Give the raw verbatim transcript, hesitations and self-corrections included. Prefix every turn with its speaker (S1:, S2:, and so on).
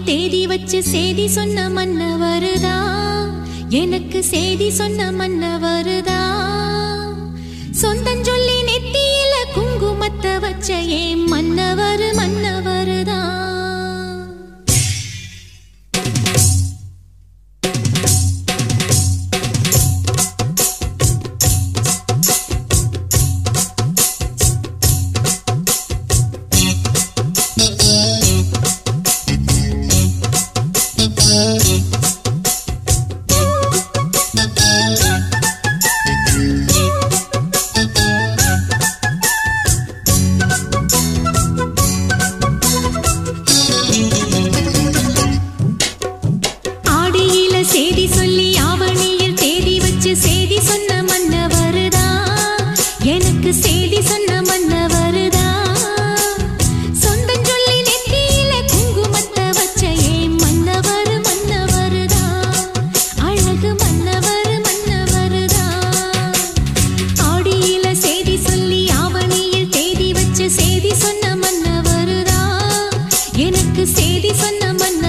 S1: தேதி வச்சு சேதி சொன்ன மன்ன வருதா, எனக்கு சேதி சொன்ன மன்ன வருதா. சொந்தஞ்சொல்லி நெத்தியில குங்குமத்தை வச்ச ஏன் மன்னவர் மன்னவருதா. சேதி சொல்லி ஆவணியில் தேதி வச்சு சேதி சொன்ன மன்ன வருதா, எனக்கு சேதி சொன்ன மன்ன வருதா. சொந்தஞ்சொல்லி நெத்தியில குங்குமத்தை வச்ச ஏன் மன்னவர் மன்னவருதா, அழகு மன்னவர் மன்னவருதா. ஆடியில சேதி சொல்லி ஆவணியில் தேதி வச்சு சேதி சொன்ன மன்ன வருதா, எனக்கு சேதி சொன்ன மன்ன